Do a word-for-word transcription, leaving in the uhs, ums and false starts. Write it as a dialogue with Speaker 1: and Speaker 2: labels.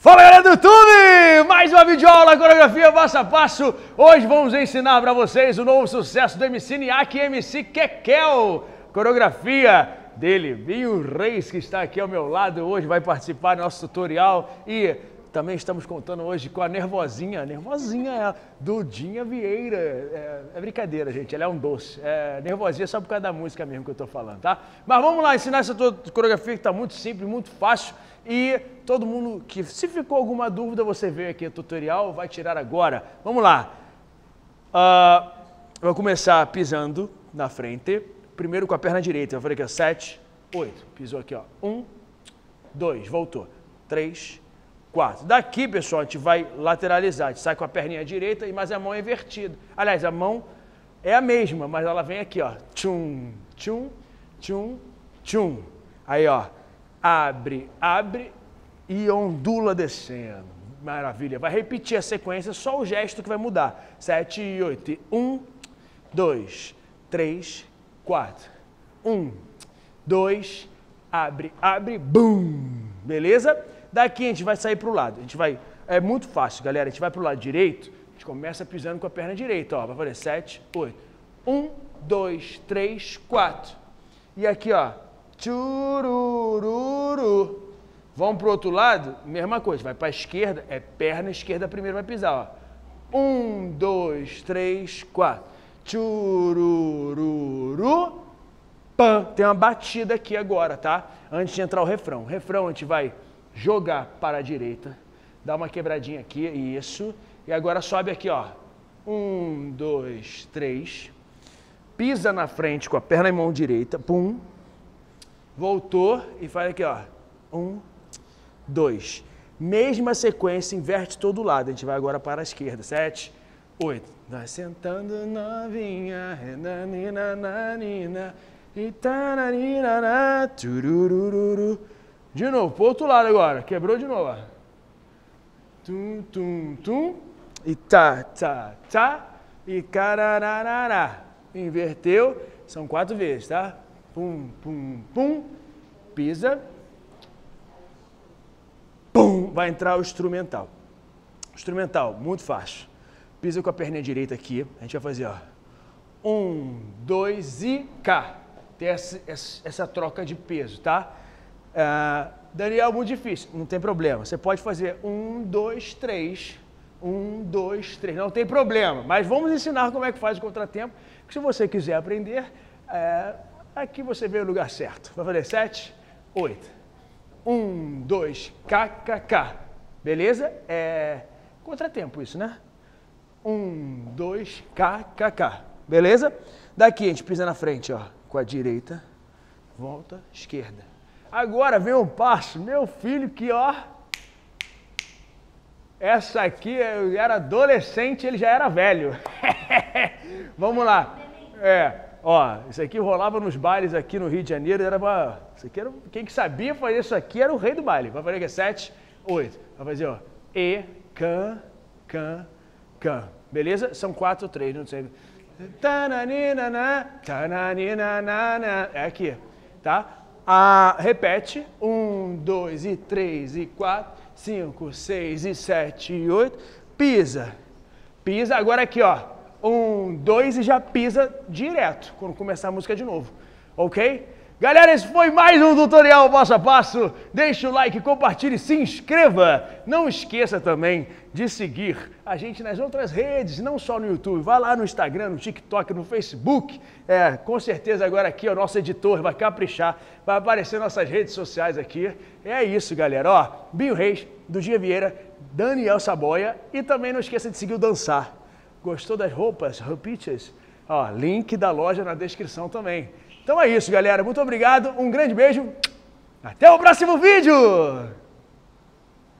Speaker 1: Fala galera do YouTube! Mais uma videoaula coreografia passo a passo. Hoje vamos ensinar para vocês o novo sucesso do M C Niak e M C Kekel. Coreografia dele, Binho Reis, que está aqui ao meu lado hoje, vai participar do nosso tutorial. E também estamos contando hoje com a nervosinha, nervosinha, Dudinha Vieira. É, é brincadeira, gente, ela é um doce. É, nervosinha só por causa da música mesmo que eu estou falando, tá? Mas vamos lá ensinar essa coreografia que está muito simples, muito fácil. E todo mundo que, se ficou alguma dúvida, você veio aqui no tutorial, vai tirar agora. Vamos lá. Uh, eu vou começar pisando na frente. Primeiro com a perna direita. Eu falei aqui, ó, sete, oito. Pisou aqui, ó. Um, dois, voltou. Três, quatro. Daqui, pessoal, a gente vai lateralizar. A gente sai com a perninha direita, mas a mão é invertida. Aliás, a mão é a mesma, mas ela vem aqui, ó. Tchum, tchum, tchum, tchum. Aí, ó. Abre, abre e ondula descendo. Maravilha. Vai repetir a sequência, só o gesto que vai mudar. Sete e oito. Um, dois, três, quatro. Um, dois, abre, abre, bum. Beleza? Daqui a gente vai sair para o lado. A gente vai, é muito fácil, galera. A gente vai para o lado direito. A gente começa pisando com a perna direita. Ó, vai fazer sete, oito. Um, dois, três, quatro. E aqui, ó. Tchurururu. Vamos para o outro lado, mesma coisa, vai para a esquerda, é perna esquerda primeiro vai pisar, ó. Um, dois, três, quatro. Tchurururu. Pam. Tem uma batida aqui agora, tá? Antes de entrar o refrão. O refrão a gente vai jogar para a direita, dar uma quebradinha aqui, isso. E agora sobe aqui, ó. Um, dois, três. Pisa na frente com a perna e mão direita, pum. Voltou e faz aqui, ó. Um, dois. Mesma sequência, inverte todo lado. A gente vai agora para a esquerda. Sete, oito. Vai sentando novinha, nanina, nanina, e tananina, turururu. De novo, pro outro lado agora. Quebrou de novo, ó. Tum, tum, tum. E tá, tá, tá. E carararará. Inverteu. São quatro vezes, tá? Pum, pum, pum, pisa, pum, vai entrar o instrumental. Instrumental, muito fácil. Pisa com a perninha direita aqui, a gente vai fazer, ó, um, dois e cá. Tem essa, essa, essa troca de peso, tá? Uh, Daniel, muito difícil, não tem problema. Você pode fazer um, dois, três, um, dois, três, não tem problema. Mas vamos ensinar como é que faz o contratempo, que se você quiser aprender, é... aqui você veio no lugar certo. Vai fazer sete, oito. Um, dois, K, K, K. Beleza? É contratempo isso, né? Um, dois, K, K, K. Beleza? Daqui a gente pisa na frente, ó. Com a direita. Volta, esquerda. Agora vem um passo. Meu filho que, ó. Essa aqui, eu era adolescente, ele já era velho. Vamos lá. É. Ó, isso aqui rolava nos bailes aqui no Rio de Janeiro, era pra... Isso aqui era... Quem que sabia fazer isso aqui era o rei do baile. Vai fazer aqui, sete, oito. Vai fazer, ó, E, can, can, can. Beleza? São quatro, três, não sei. Tananinana, tananinana. É aqui, tá? Ah, repete. Um, dois, e três, e quatro, cinco, seis, e sete, e oito. Pisa. Pisa. Agora aqui, ó. Um, dois e já pisa direto quando começar a música de novo, ok? Galera, esse foi mais um tutorial passo a passo. Deixa o like, compartilhe, se inscreva. Não esqueça também de seguir a gente nas outras redes, não só no YouTube. Vai lá no Instagram, no TikTok, no Facebook. É, com certeza agora aqui o nosso editor vai caprichar, vai aparecer nossas redes sociais aqui. É isso, galera. Ó, Binho Reis, Dudinha Vieira, Daniel Saboia e também não esqueça de seguir o Dançar. Gostou das roupas, roupitas? Ó, link da loja na descrição também. Então é isso, galera. Muito obrigado, um grande beijo. Até o próximo vídeo!